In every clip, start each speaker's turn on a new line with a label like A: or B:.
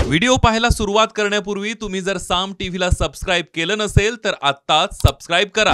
A: Video पाहायला सुरुवात करण्यापूर्वी तुम्ही जर साम टीव्हीला सबस्क्राइब केलं नसेल तर आत्ताच सबस्क्राइब करा।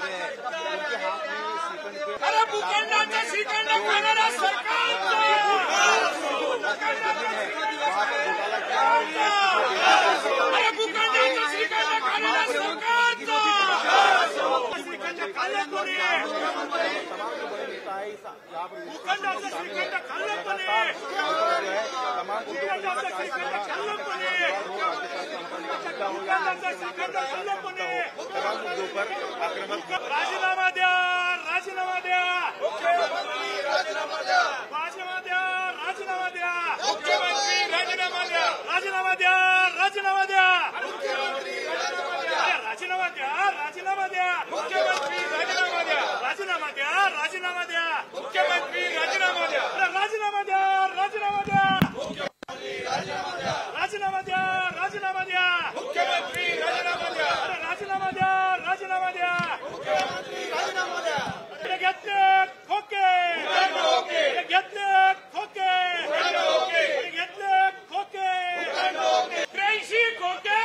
B: राजीनामा द्या, राजीनामा द्या, राजीनामा द्या, राजीनामा द्या, राजीनामा द्या, मुख्यमंत्री राजीनामा द्या, राजीनामा द्या, राजीनामा द्या, मुख्यमंत्री राजीनामा द्या, राजीनामा द्या, मुख्यमंत्री राजीनामा द्या, राजीनामा द्या, राजीनामा द्या, मुख्यमंत्री राजीनामा द्या, राजीनामा द्या, राजीनामा द्या, मुख्यमंत्री राजीनामा द्या, राजीनामा द्या, राजीनामा द्या, मुख्यमंत्री राजीनामा द्या, राजीनामा द्या, राजीनामा द्या, मुख्यमंत्री राजीनामा द्या, घेतले खोके, घेतले खोके, घेतले खोके, 83 खोके,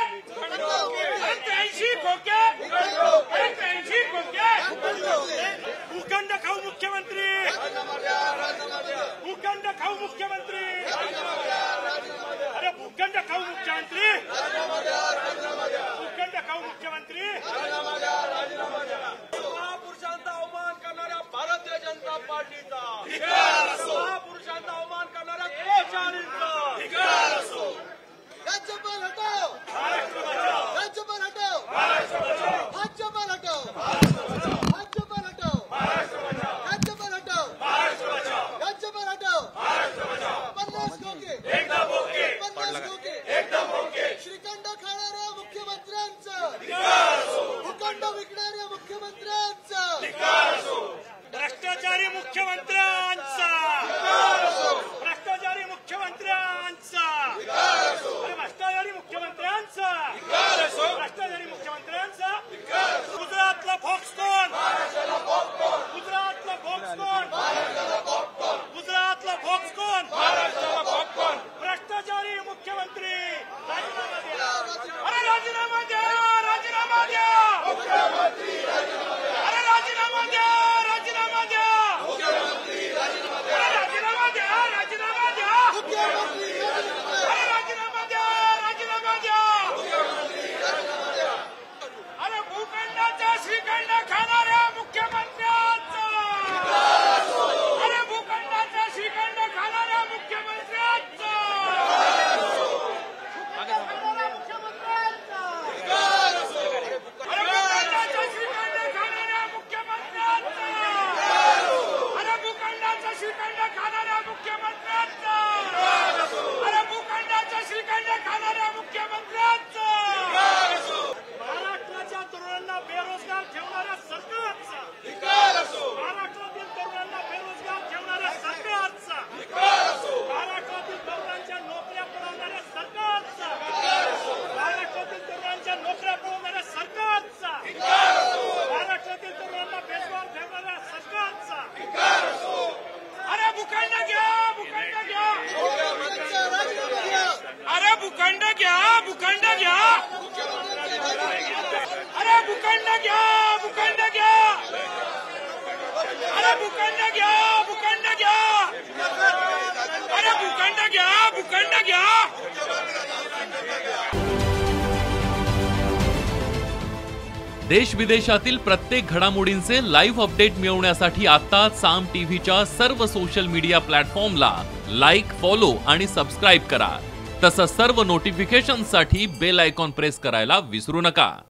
B: 83 खोके, 83 खोके, भूखंड खाऊ मुख्यमंत्री, भूखंड खाऊ मुख्यमंत्री, अरे भूखंड खाऊ मुख्यमंत्री, भूखंड खाऊ मुख्यमंत्री, महापुरुषांचा अवमान करणाऱ्या भारतीय जनता पार्टीचा महापुरुषांचा अवमान करणाऱ्या कोश्यारींचा
C: राज्यपाल हटाओ, राज्यपाल हटाओ, राज्यपाल हटाओ, राज्यपाल हटाओ, राज्यपाल हटाओ, राज्यपाल हटाओ, 50 खोके, 50 खोके, श्रीखंड खाणाऱ्या मुख्यमंत्र्यांचा, भूखंड विकणाऱ्या मुख्यमंत्र्यांचा,
B: भ्रष्टाचारी मुख्यमंत्र्यांचा, भ्रष्टाचारी मुख्यमंत्र्यांचा, भ्रष्टाचारी मुख्यमंत्र्यांचा, भ्रष्टाचारी मुख्यमंत्र्यांचा, गुजरातला फॉक्सकॉन, गुजरातला फॉक्सकॉन, गुजरातला फॉक्सकॉन, भ्रष्टाचारी मुख्यमंत्री राजीनामा द्या, अरे राजीनामा द्या, राजीनामा द्या, अरे राजीनामा द्या, राजीनामा द्या, अरे राजीनामा द्या, राजीनामा द्या, अरे राजीनामा द्या, राजीनामा द्या, अरे भूखंडाचा श्रीखंड खाणाऱ्या मुख्यमंत्र्यांचा, अरे भूखंडाचा श्रीखंड खाणाऱ्या मुख्यमंत्र्यांचा, खाणाऱ्या मुख्यमंत्र्यांचा, अरे भूखंडाचा श्रीखंड खाणाऱ्या मुख्यमंत्र्यांचा, अरे भूखंडाचा श्रीखंड खाणाऱ्या मुख्यमंत्र्यांचा, अरे भूखंडाचा श्रीखंड खाणाऱ्या मुख्यमंत्र्यांचा, महाराष्ट्राच्या तरुणांना बेरोजगार ठेवणाऱ्या सरकारचा, महाराष्ट्रातील तरुणांना बेरोजगार ठेवणाऱ्या सरकारचा, महाराष्ट्रातील तरुणांच्या नोकऱ्या पळवणाऱ्या सरकारचा, महाराष्ट्रातील तरुणांच्या नोकऱ्या पळवणाऱ्या सरकारचा, महाराष्ट्रातील तरुणांना बेरोजगार ठेवणाऱ्या सरकारचा, अरे भूखंड घ्या, भूखंड घ्या, अरे भूखंड घ्या, भूखंड घ्या, अरे भूखंड घ्या, भूखंड घ्या, अरे भूखंड घ्या, भूखंड घ्या, अरे भूखंड घ्या, भूखंड घ्या।
A: देश विदेशातील प्रत्येक घडामोडींचे लाईव्ह अपडेट मिळवण्यासाठी आता साम टीव्हीच्या सर्व सोशल मीडिया प्लॅटफॉर्मला लाईक, फॉलो आणि सबस्क्राइब करा। तसंच सर्व नोटिफिकेशनसाठी बेल आयकॉन प्रेस करायला विसरू नका।